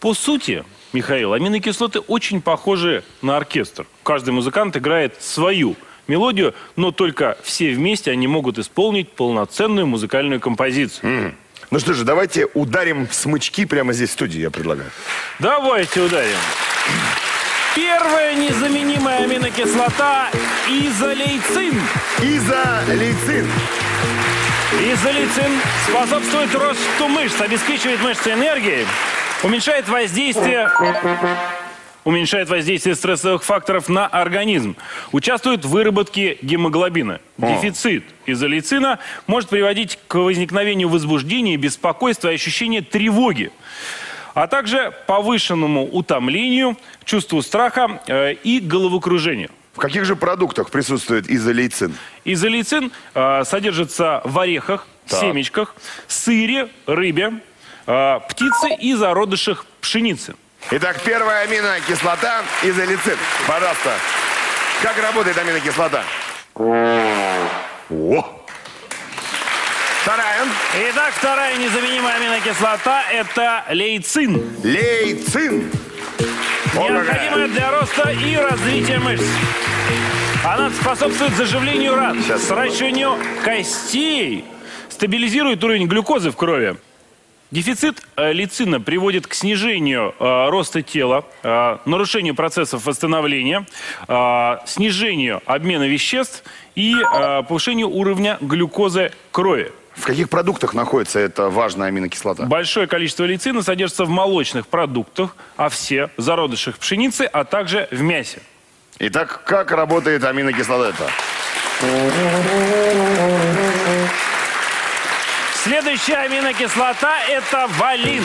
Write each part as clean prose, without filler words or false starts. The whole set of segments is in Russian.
По сути, Михаил, аминокислоты очень похожи на оркестр. Каждый музыкант играет свою мелодию, но только все вместе они могут исполнить полноценную музыкальную композицию. Ну что же, давайте ударим в смычки прямо здесь в студии, я предлагаю. Давайте ударим. Первая незаменимая аминокислота – изолейцин. Изолейцин. Изолейцин способствует росту мышц, обеспечивает мышцы энергией, уменьшает воздействие стрессовых факторов на организм, участвует в выработке гемоглобина. Дефицит изолейцина может приводить к возникновению возбуждения, беспокойства и ощущения тревоги, а также повышенному утомлению, чувству страха и головокружению. В каких же продуктах присутствует изолейцин? Изолейцин содержится в орехах, семечках, сыре, рыбе, птице и зародышах пшеницы. Итак, первая аминокислота – изолейцин. Пожалуйста. Как работает аминокислота? О! Вторая. Итак, вторая незаменимая аминокислота – это лейцин. Лейцин. Необходимая для роста и развития мышц. Она способствует заживлению ран, сращиванию костей, стабилизирует уровень глюкозы в крови. Дефицит лейцина приводит к снижению роста тела, нарушению процессов восстановления, снижению обмена веществ и повышению уровня глюкозы крови. В каких продуктах находится эта важная аминокислота? Большое количество лейцина содержится в молочных продуктах, овсе, зародышах пшеницы, а также в мясе. Итак, как работает аминокислота? Следующая аминокислота – это валин.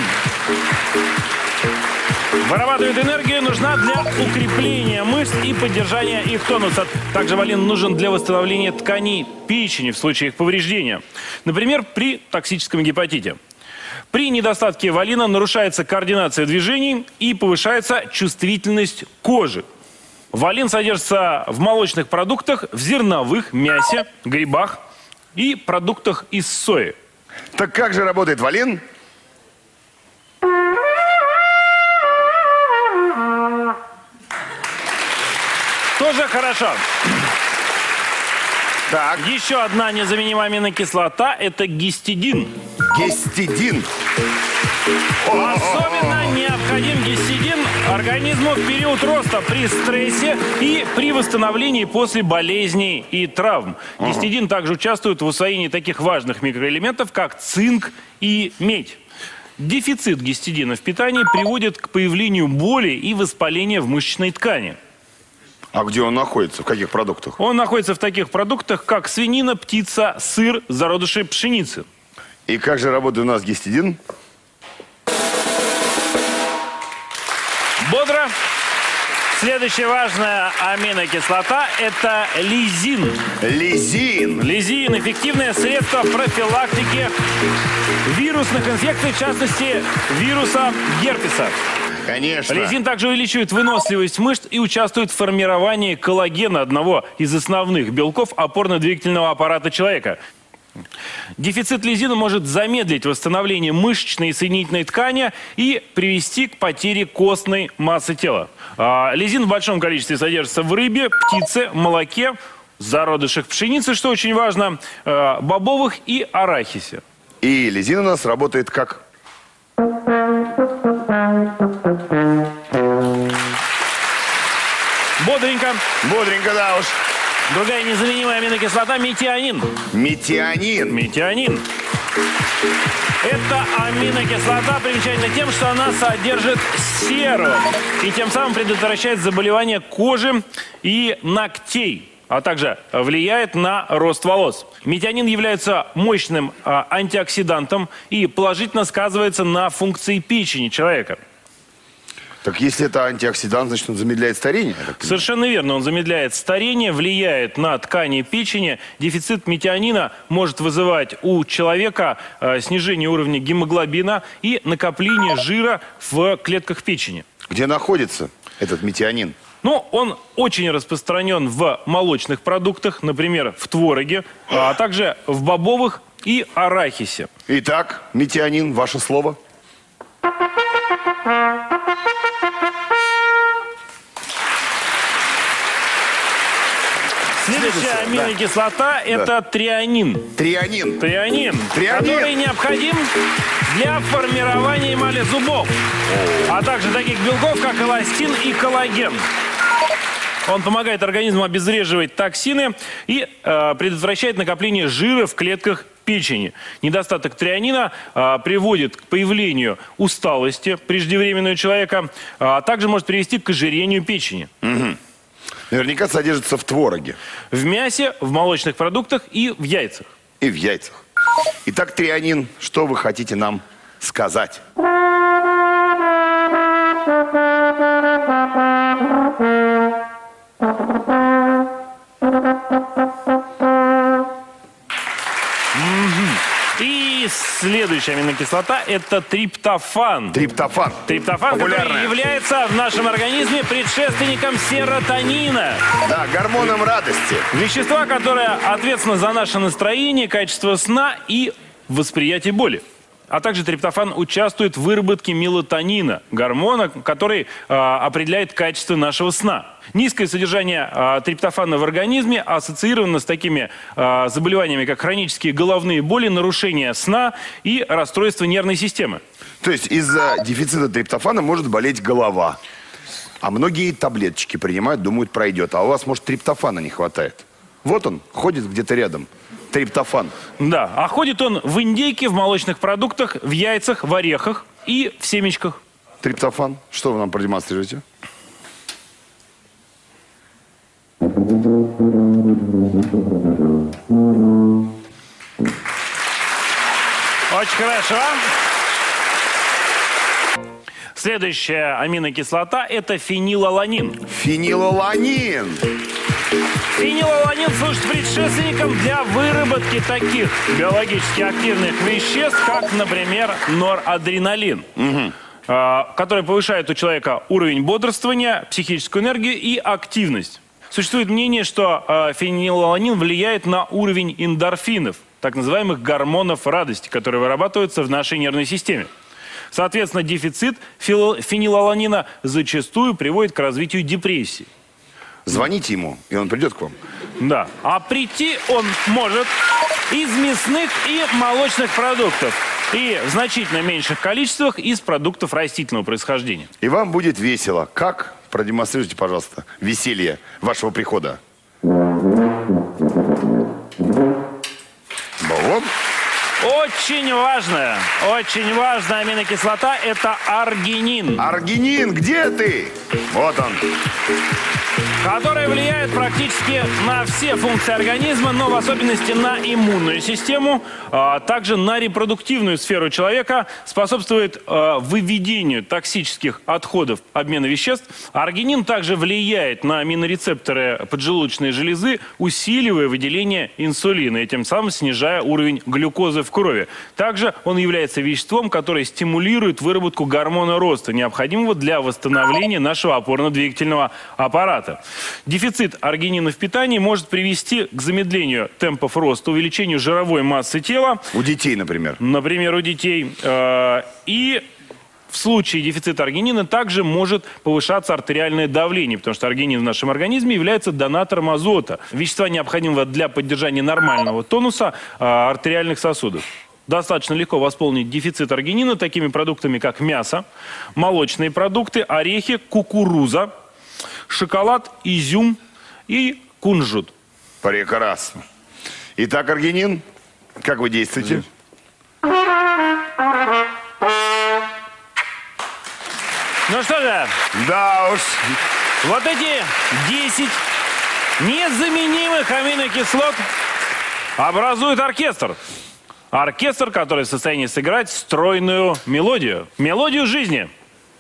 Вырабатывает энергию, нужна для укрепления мышц и поддержания их тонуса. Также валин нужен для восстановления тканей печени в случае их повреждения. Например, при токсическом гепатите. При недостатке валина нарушается координация движений и повышается чувствительность кожи. Валин содержится в молочных продуктах, в зерновых, мясе, грибах и продуктах из сои. Так как же работает валин? Тоже хорошо. Так. Еще одна незаменимая аминокислота – это гистидин. Гистидин. Особенно необходим гистидин организму в период роста, при стрессе и при восстановлении после болезней и травм. Гистидин также участвует в усвоении таких важных микроэлементов, как цинк и медь. Дефицит гистидина в питании приводит к появлению боли и воспаления в мышечной ткани. А где он находится? В каких продуктах? Он находится в таких продуктах, как свинина, птица, сыр, зародыши пшеницы. И как же работает у нас гистидин? Бодро. Следующая важная аминокислота – это лизин. Лизин. Лизин – эффективное средство профилактики вирусных инфекций, в частности, вируса герпеса. Конечно. Лизин также увеличивает выносливость мышц и участвует в формировании коллагена, одного из основных белков опорно-двигательного аппарата человека. Дефицит лизина может замедлить восстановление мышечной и соединительной ткани и привести к потере костной массы тела. Лизин в большом количестве содержится в рыбе, птице, молоке, зародышах пшеницы, что очень важно, бобовых и арахисе. И лизин у нас работает как? Бодренько. Бодренько, да уж. Другая незаменимая аминокислота – метионин. Метионин. Метионин. Эта аминокислота примечательна тем, что она содержит серу и тем самым предотвращает заболевания кожи и ногтей, а также влияет на рост волос. Метионин является мощным антиоксидантом и положительно сказывается на функции печени человека. Так если это антиоксидант, значит он замедляет старение? Совершенно верно. Он замедляет старение, влияет на ткани печени. Дефицит метионина может вызывать у человека снижение уровня гемоглобина и накопление жира в клетках печени. Где находится этот метионин? Ну, он очень распространен в молочных продуктах, например, в твороге, а также в бобовых и арахисе. Итак, метионин, ваше слово? Следующая аминокислота – это трианин. Трианин. Трианин, который необходим для формирования эмали зубов, а также таких белков, как эластин и коллаген. Он помогает организму обезвреживать токсины и предотвращает накопление жира в клетках печени. Недостаток трианина приводит к появлению усталости преждевременной у человека, а также может привести к ожирению печени. Угу. Наверняка содержится в твороге. В мясе, в молочных продуктах и в яйцах. И в яйцах. Итак, трианин, что вы хотите нам сказать? И следующая аминокислота – это триптофан. Триптофан. Триптофан, который является в нашем организме предшественником серотонина. Да, гормоном радости. Вещества, которое ответственно за наше настроение, качество сна и восприятие боли. А также триптофан участвует в выработке мелатонина, гормона, который определяет качество нашего сна. Низкое содержание триптофана в организме ассоциировано с такими заболеваниями, как хронические головные боли, нарушение сна и расстройство нервной системы. То есть из-за дефицита триптофана может болеть голова. А многие таблеточки принимают, думают, пройдет. А у вас, может, триптофана не хватает. Вот он, ходит где-то рядом. Триптофан. Да, а ходит он в индейке, в молочных продуктах, в яйцах, в орехах и в семечках. Триптофан. Что вы нам продемонстрируете? Очень хорошо. Следующая аминокислота – это фенилаланин. Фенилаланин. Фенилаланин служит предшественником для выработки таких биологически активных веществ, как, например, норадреналин, который повышает у человека уровень бодрствования, психическую энергию и активность. Существует мнение, что фенилаланин влияет на уровень эндорфинов, так называемых гормонов радости, которые вырабатываются в нашей нервной системе. Соответственно, дефицит фенилаланина зачастую приводит к развитию депрессии. Звоните ему, и он придет к вам. Да. А прийти он может из мясных и молочных продуктов. И в значительно меньших количествах из продуктов растительного происхождения. И вам будет весело. Как? Продемонстрируйте, пожалуйста, веселье вашего прихода. Вот. Очень важная аминокислота – это аргинин. Аргинин, где ты? Вот он. Которая влияет практически на все функции организма, но в особенности на иммунную систему, а также на репродуктивную сферу человека, способствует выведению токсических отходов обмена веществ. Аргинин также влияет на аминорецепторы поджелудочной железы, усиливая выделение инсулина и тем самым снижая уровень глюкозы в крови. Также он является веществом, которое стимулирует выработку гормона роста, необходимого для восстановления нашего опорно-двигательного аппарата. Дефицит аргинина в питании может привести к замедлению темпов роста, увеличению жировой массы тела. У детей, например. Например, у детей. И в случае дефицита аргинина также может повышаться артериальное давление, потому что аргинин в нашем организме является донатором азота, вещества, необходимого для поддержания нормального тонуса артериальных сосудов. Достаточно легко восполнить дефицит аргинина такими продуктами, как мясо, молочные продукты, орехи, кукуруза, шоколад, изюм и кунжут. Прекрасно. Итак, аргинин, как вы действуете? Ну что же, Да уж. вот эти 10 незаменимых аминокислот образуют оркестр. Оркестр, который в состоянии сыграть стройную мелодию. Мелодию жизни.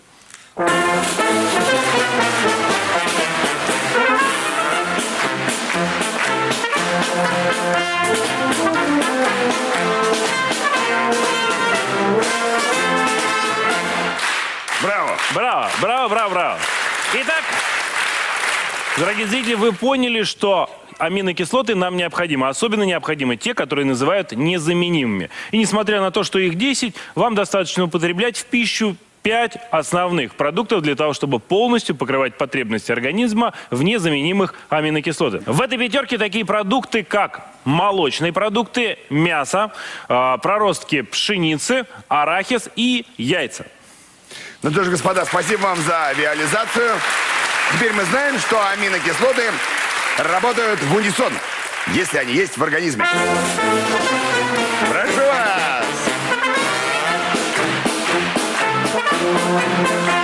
Браво. Браво, браво, браво, браво. Итак, дорогие зрители, вы поняли, что аминокислоты нам необходимы. Особенно необходимы те, которые называют незаменимыми. И несмотря на то, что их 10, вам достаточно употреблять в пищу 5 основных продуктов для того, чтобы полностью покрывать потребности организма в незаменимых аминокислотах. В этой пятерке такие продукты, как молочные продукты, мясо, проростки пшеницы, арахис и яйца. Ну что ж, господа, спасибо вам за виализацию. Теперь мы знаем, что аминокислоты работают в унисон, если они есть в организме. Прошу вас!